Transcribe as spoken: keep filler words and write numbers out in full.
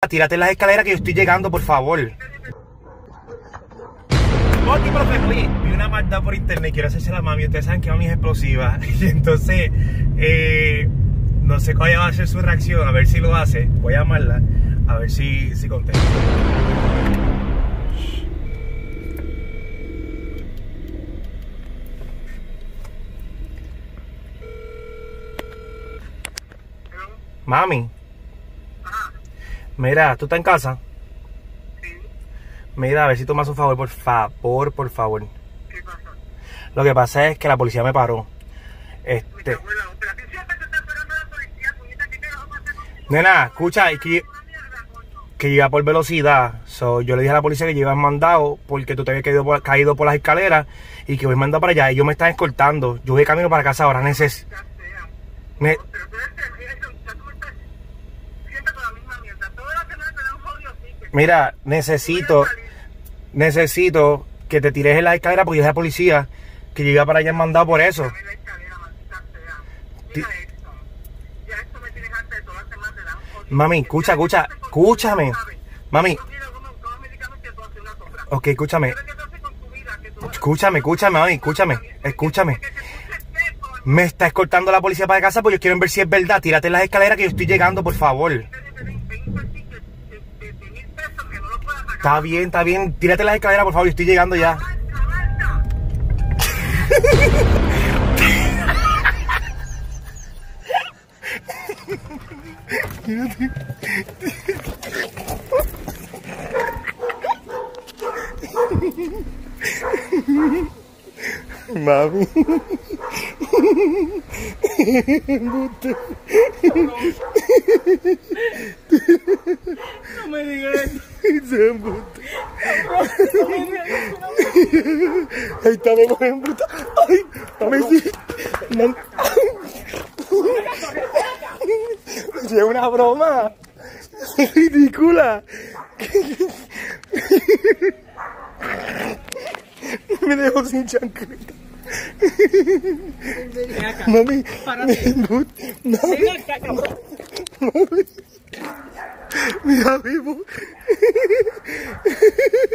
Tírate las escaleras que yo estoy llegando, por favor. Ok, profe, oye, vi una maldad por internet, quiero hacerse a mami. Ustedes saben que mami es explosiva. Y entonces, eh, no sé cuál va a ser su reacción, a ver si lo hace. Voy a llamarla, a ver si, si contesta. Mami. Ajá. Mira, ¿tú estás en casa? Sí. Mira, a ver si tú me haces un favor, por favor, por favor. ¿Qué pasa? Lo que pasa es que la policía me paró. Me Este... cago en la ópera. ¿Qué siempre te está esperando la policía, puñeta? ¿Qué carajo pasa contigo? Nena, escucha, es que, Una mierda, coño. que iba por velocidad. So, yo le dije a la policía que yo iba mandado porque tú te habías caído por, caído por las escaleras y que voy mandado para allá. Y yo me estaba escoltando. Yo voy de camino para casa ahora. Neces... Ya sea. Ne... Pero tú eres eso, ya tú me estás siempre con la misma mierda. Todas las semanas te dan un jodido ticket. Mira, necesito, necesito que te tires en la escalera porque yo dije a la policía que yo iba para allá mandado por eso. Dame la escalera, maldita sea. Mira esto. Ya esto me tienes harta de todas las semanas te dan un jodido Mami, ticket. escucha, Ya escucha, esto con- escúchame. ¿sabes? Mami, Tú tienes como todos medicamentos que tú haces una sombra. ok, escúchame. ¿Qué tú haces con tu vida? Que tú- Escúchame, escúchame, mami, escúchame, escúchame. Que te escuches esto, Me está escoltando la policía para casa porque ellos quieren ver si es verdad. Tírate en las escaleras que yo estoy llegando, por favor. Está bien, está bien. Tírate en las escaleras, por favor, yo estoy llegando ya. Mami. No me digas eso. Ahí está, me cogen bruta. Ay, mami, sí. Man... Es una broma. Es ridícula. Me dejó sin chancleta. Ven acá. Mami, Párate. mami, Ven acá, cabrón. mami. Mira, vivo.